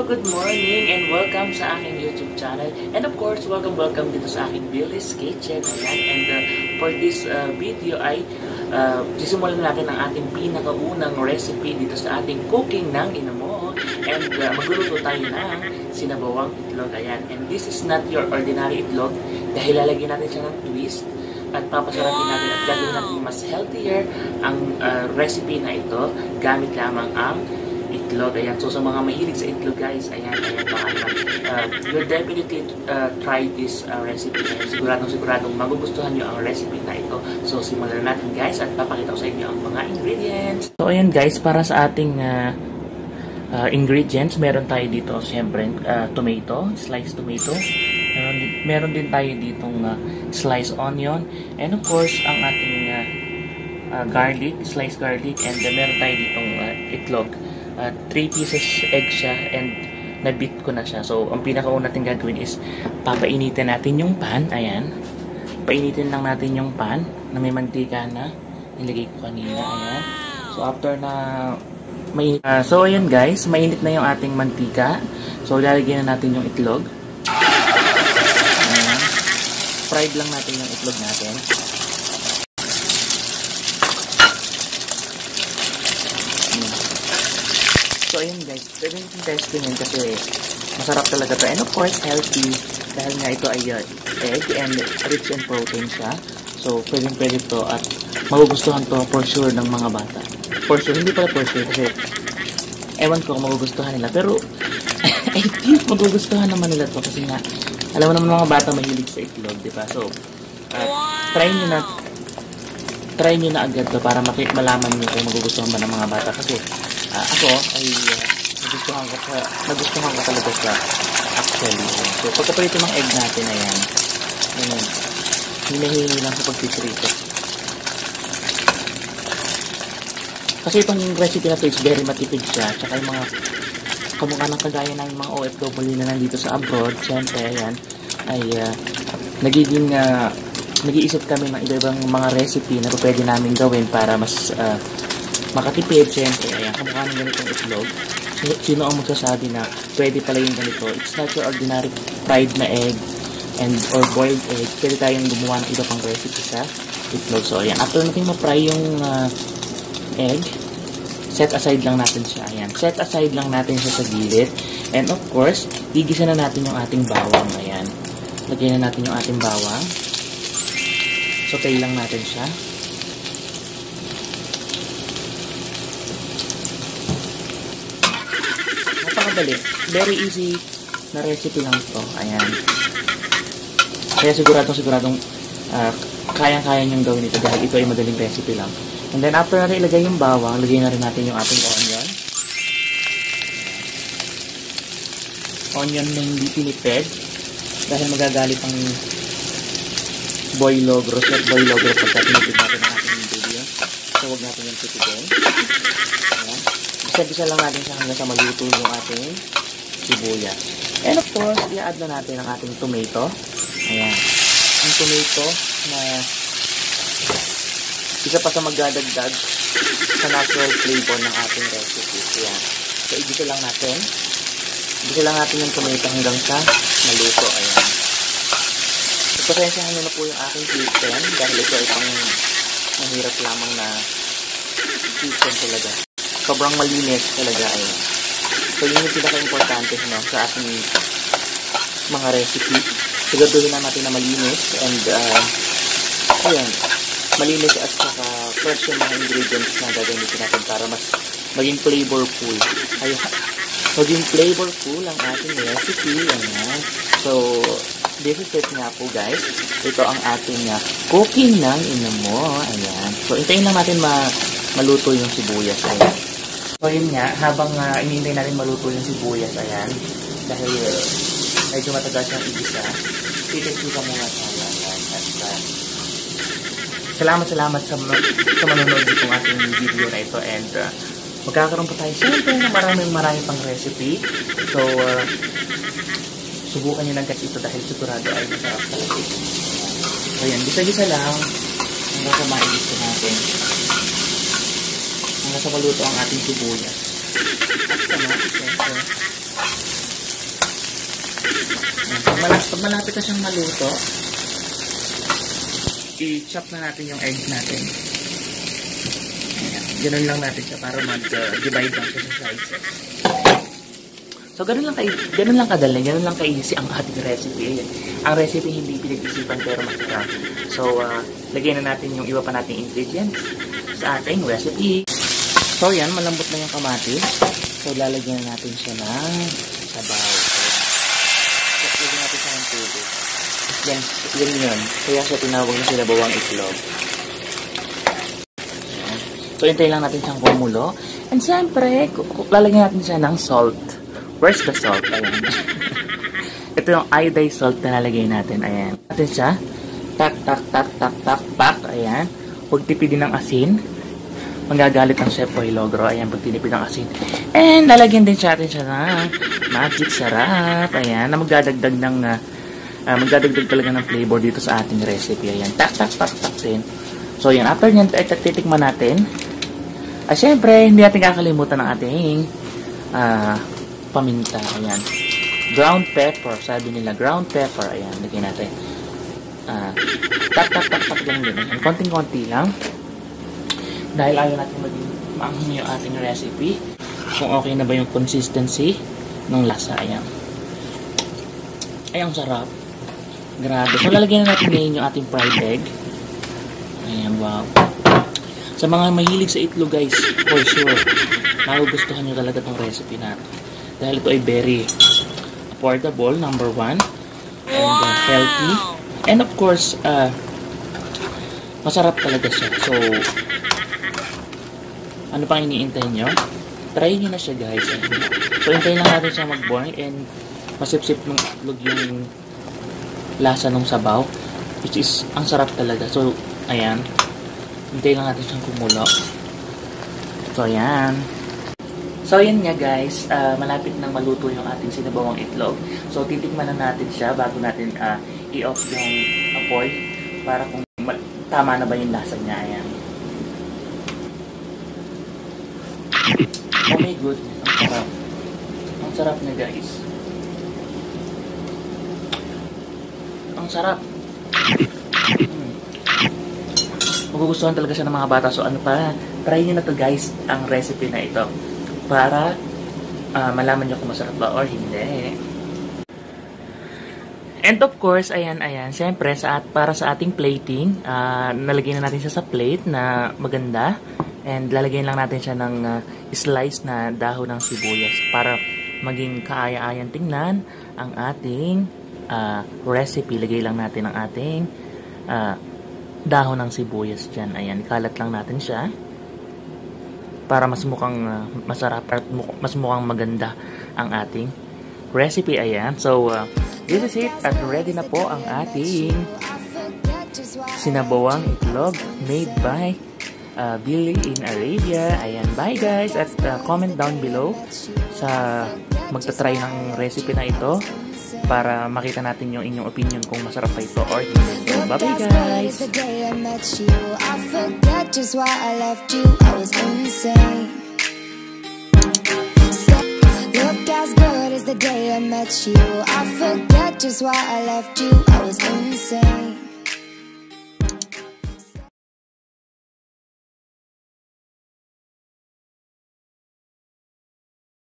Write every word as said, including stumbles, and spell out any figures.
good morning and welcome sa aking YouTube channel. And of course, welcome welcome dito sa aking Billy's Kitchen. Ayan. And uh, for this uh, video ay uh, sisimulan natin ang ating pinakaunang recipe dito sa ating cooking ng inamo. And uh, magluluto tayo ng sinabawang itlog. Ayan. And this is not your ordinary itlog dahil lalagyan natin siya ng twist at papasarapin natin at gagawin natin mas healthier ang uh, recipe na ito gamit lamang ang itlog. Ayan. So, sa mga mahilig sa itlog, guys, ayan, ayan, baka uh, you'll definitely uh, try this uh, recipe. Ayan. Siguradong, siguradong magugustuhan nyo ang recipe na ito. So, simulan natin, guys, at papakita ko sa inyo ang mga ingredients. So, ayan, guys, para sa ating uh, uh, ingredients, meron tayo dito, siyempre, uh, tomato, sliced tomato. Meron, meron din tayo ditong uh, sliced onion. And, of course, ang ating uh, uh, garlic, sliced garlic. And uh, meron tayo ditong uh, itlog. Uh, three pieces egg siya and nabit ko na siya. So, ang pinakauna natin gagawin is papainitin natin yung pan. Ayan. Painitin lang natin yung pan na may mantika na. Nilagay ko kanina. Ayan. So, after na mainit. Uh, so, ayan guys. Mainit na yung ating mantika. So, lalagyan na natin yung itlog. Ayan. Fried lang natin yung itlog natin. So, ayun guys, pwede natin testingin kasi masarap talaga to. And of course, healthy dahil nga ito ay uh, egg and rich in protein siya. So, pwede pwede to at magugustuhan to for sure ng mga bata. For sure, hindi pala for sure kasi ewan ko kung magugustuhan nila. Pero, I think magugustuhan naman nila to kasi nga, alam mo naman mga bata mahilig sa itlog, di ba? So, uh, try nyo na try nyo na agad to para makik malaman nyo kung magugustuhan ba ng mga bata kasi Uh, ako ay uh, nagustuhan ko sa nagustuhan ko talaga sa actually. So, pagkaprito ng egg natin, ayan. Ayan. Hinahingi lang sa pagpiprito. Kasi itong recipe na to is very matipid siya. Tsaka yung mga kamukha ng kagaya ng mga O F W na nandito sa abroad, syempre, ayan, ay uh, nagiging uh, nag-iisip kami ng iba-ibang mga recipe na pwede namin gawin para mas uh, makatipid, syempre, ayan, kamukha ng ganitong itlog. Sino ang magsasabi na pwede pala yung ganito? It's not your ordinary fried na egg and or boiled egg. Pwede tayong gumawa ng iba pang recipe sa itlog. So, ayan, after natin ma-fry yung uh, egg, set aside lang natin siya. Ayan, set aside lang natin siya sa gilid. And of course, igisa na natin yung ating bawang. Ayan, lagyan na natin yung ating bawang. Sautay lang natin siya. Napakadali. Very easy na recipe lang ito. Ayan. Kaya siguradong siguradong uh, kayang-kaya niyong gawin ito dahil ito ay madaling recipe lang. And then after natin ilagay yung bawang, lagay na rin natin yung ating onion. Onion na hindi piniped dahil magagalit ang boy logro, set boy logro pagka pinipid natin ang ating ingredients. So, huwag natin yung tipidin. Ayan. Isa-isa lang natin siya hanggang sa maluto yung ating sibuyas. And of course, i-add na natin ang ating tomato. Ayan. Ang tomato na isa pa sa magdadagdag sa natural flavor ng ating recipe. Ayan. So, igisa lang natin. Igisa lang natin yung tomato hanggang sa maluto. Ayan. Pasensyahan nyo na po yung aking kitchen dahil ito ay pang mahirap lamang na kitchen talaga. Sobrang malinis talaga. Ayan. So, yun yung pinaka-importante no, sa ating mga recipe. Siguraduhin na natin na malinis and uh, ayan, malinis at saka fresh yung mga ingredients na gagamitin natin para mas maging flavorful. Ayan. Maging flavorful ang ating recipe. Ayan. So, this is it nga po guys. Ito ang ating uh, cooking ng inamo. Ayan. So, hintayin lang natin ma maluto yung sibuyas. Ayan. So, yun nga. Habang uh, inintay natin maluto yung sibuyas. Ayan. Dahil uh, medyo matagal siyang igisa. Titik-tika muna tayo. Ayan. At uh, salamat salamat sa, sa manonood itong ating video na ito. And uh, magkakaroon pa tayo siyempre na maraming maraming pang recipe. So, uh, subukan nyo lang kasi ito dahil sigurado ay masarap talaga. So yan, gisa-gisa lang hanggang sa maigis natin. Hanggang sa maluto ang ating sibuyas. kamatis, siyempre. Pag malapit, pag malapit na siyang maluto, i-chop na natin yung eggs natin. Ayan. Ganun lang natin siya para mag-divide uh, lang siya sa sizes. So, ganun lang, ganun lang kadali, ganun lang ka-easy ang ating recipe. Ayan. Ang recipe hindi pinag-isipan pero masarap. So, uh, lagyan na natin yung iba pa nating ingredients sa ating recipe. So, yan, malambot na yung kamatis. So, lalagyan natin siya ng sabaw. So, lagyan natin siya ng tubig. Yan, yan yun. Kaya siya tinawag na sinabawang itlog. Yan. So, hintayin lang natin siyang kumulo. And siyempre, lalagyan natin siya ng salt. Where's the salt? Ayan. Ito yung iodized salt na lalagay natin. Ayan. Natin siya. Tak, tak, tak, tak, tak, tak. Ayan. Huwag tipidin ng asin. Manggagalit ang Chef Boy Logro. Ayan, pag tinipid ng asin. And lalagyan din siya natin siya ng magic sarap. Ayan, na magdadagdag ng uh, uh, magdadagdag talaga ng flavor dito sa ating recipe. Ayan, tak, tak, tak, tak din. So, ayan, after nyan, titikman natin. At syempre, hindi natin kakalimutan ng ating uh, paminta. Ayan. Ground pepper. Sabi nila, ground pepper. Ayan, lagyan natin. Uh, tak, tak, tak, tak lang din. Ayan, konting-konti lang. Dahil ayaw natin maging maanghang yung ating recipe. Kung okay na ba yung consistency ng lasa. Ayan. Ay, ang sarap. Grabe. So, lalagyan na natin ngayon yung ating fried egg. Ayan, wow. Sa mga mahilig sa itlog, guys, for sure, magugustuhan nyo talaga itong recipe natin. Dahil ito ay very affordable, number one. And uh, healthy. And of course, uh, masarap talaga siya. So, ano pang iniintay nyo? Try nyo na siya, guys. So, hintayin lang natin siya mag-boil and masipsip ng itlog yung lasa ng sabaw. Which is, ang sarap talaga. So, ayan. Hintayin lang natin siyang kumulo. So, ayan. So, ayan nga, guys. Uh, malapit nang maluto yung ating sinabawang itlog. So, titikman na natin siya bago natin uh, i-off yung apoy para kung tama na ba yung lasa niya. Ayan. Oh my goodness, ang sarap. Ang sarap na, guys. Ang sarap. Hmm. Magugustuhan talaga siya ng mga bata. So ano pa, try nyo na to, guys, ang recipe na ito. Para uh, malaman nyo kung masarap ba or hindi. And of course, ayan, ayan. Siyempre, sa at, para sa ating plating, uh, nalagyan na natin siya sa plate na maganda. And lalagyan lang natin siya ng uh, slice na dahon ng sibuyas para maging kaaya-ayang tingnan ang ating uh, recipe. Lagay lang natin ang ating uh, dahon ng sibuyas dyan. Ayan, ikalat lang natin siya para mas mukhang uh, masarap at mas mukhang maganda ang ating recipe. Ayan, so uh, this is it at ready na po ang ating sinabawang itlog made by Uh, Billy in Arabia. Ayan, bye guys, at uh, comment down below sa magta-try ng recipe na ito para makita natin yung inyong opinion kung masarap pa ito or hindi. So, bye bye guys. Look as good as the day I met you. I forget just why I left you. I was